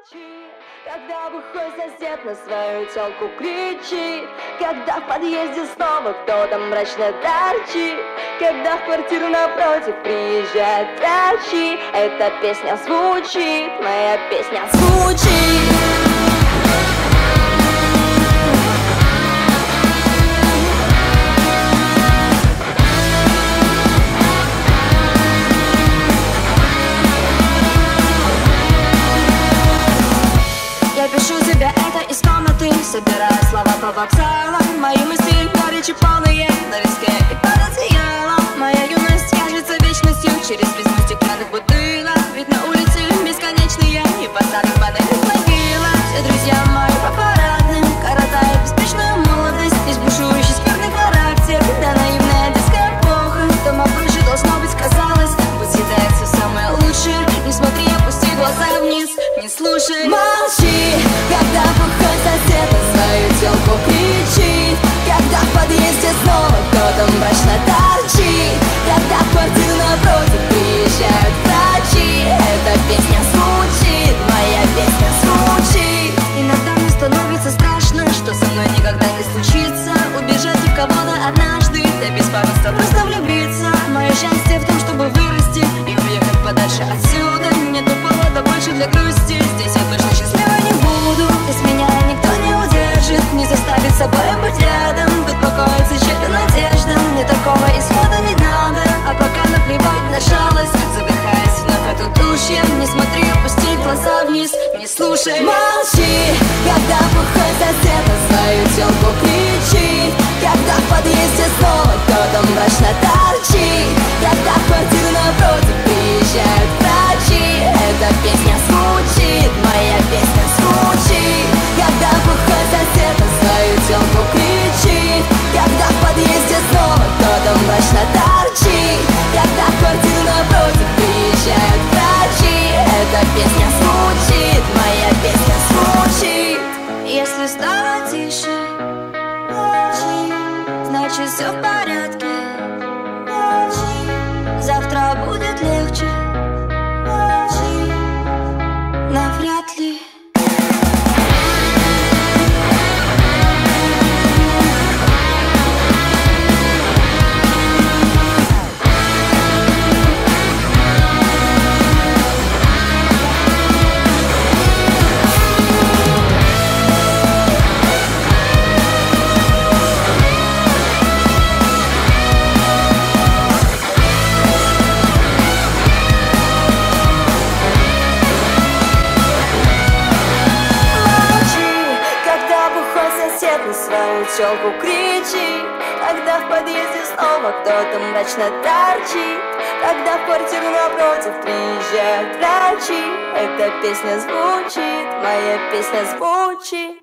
Молчи, когда выходит сосед на свою тёлку кричит, когда в подъезде снова кто-то мрачно торчит, когда в квартиру напротив приезжают врачи. Эта песня звучит, моя песня звучит. Я пишу тебе это из комнаты, собирая слова по вокзалам. Мои мысли горечи полные, на виске и под одеялом. Моя юность кажется вечностью через призму стеклянных бутылок. Ведь на улице бесконечные и посадок панельных могилах. Все друзья мои по парадным коротают беспечную молодость. Здесь бушующий скверный характер, да наивная детская эпоха. Дома проще должно быть, казалось, пусть съедает все самое лучшее. Не смотри, опусти глаза вниз, не слушай. Молчи, когда бухой сосед на свою тёлку кричит, когда в подъезде снова кто-то мрачно торчит, когда в квартиру напротив приезжают врачи. Эта песня звучит, моя песня звучит. Иногда мне становится страшно, что со мной никогда не случится убежать от кого-то однажды, да без памятства просто влюбиться. Мое счастье в том, чтобы вырасти и уехать подальше отсюда. Нету повода больше для грусти, здесь я точно счастливой не буду. Без меня никто не удержит, не заставит собой быть рядом. Тут покоится чья-то надежда, мне такого исхода не надо. А пока наплевать на жалость, задыхаясь вновь от удушья. Не смотри, опусти глаза вниз, не слушай. Молчи, когда бухой сосед на свою тёлку кричит, когда в подъезде снова кто-то мрачно торчит, когда в квартиру напротив приезжают врачи. Эта песня звучит, моя песня звучит. Когда бухой сосед на свою тёлку кричит, когда в подъезде снова кто-то мрачно торчит, когда в квартиру напротив приезжают врачи. Эта песня звучит, моя песня звучит. Если стало тише, значит все в порядке. Завтра будет легче, навряд ли. На свою тёлку кричит, когда в подъезде снова кто-то мрачно торчит, когда в квартиру напротив приезжают врачи. Эта песня звучит, моя песня звучит.